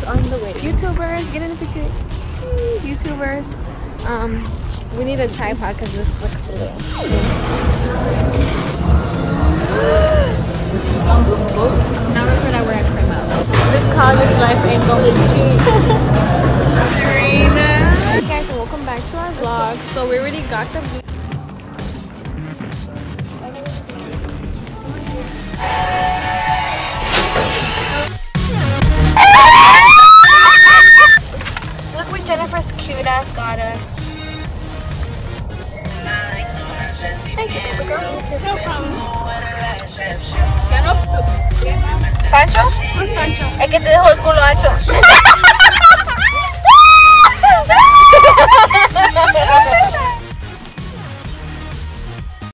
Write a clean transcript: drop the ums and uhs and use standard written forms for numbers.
on the way. YouTubers, get in the picture. YouTubers. We need a tripod because this looks a little. Now we're gonna wear a creme out. This college life ain't gonna be cheap. Hey guys, so welcome back to our vlog. So we already got the view. Look what Jennifer's cute ass got us. Thank you, baby girl. No problem. ¿Ya no? ¿Pancho? ¿Who's Pancho? Es que te dejó el culo ancho.